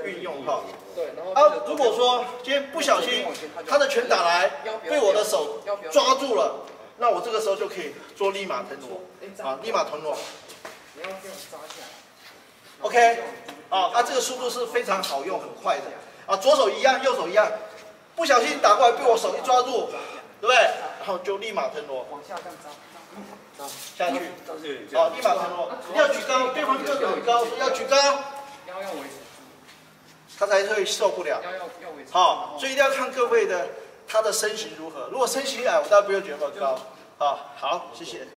运用哈。 对，然后如果说今天不小心他的拳打来，被我的手抓住了，那我这个时候就可以做立马腾挪立马腾挪。 你要这样扎下来。 OK， 这个速度是非常好用、很快的左手一样，右手一样，不小心打过来被我手一抓住，对不对？然后就立马腾挪， 往下这样扎。 下去，立马腾挪，要举高，对方个子很高，要举高， 腰要维持， 他才会受不了。 腰要维持。 所以一定要看各位的他的身形如何。如果身形矮，我当然不用举那么高。好，谢谢。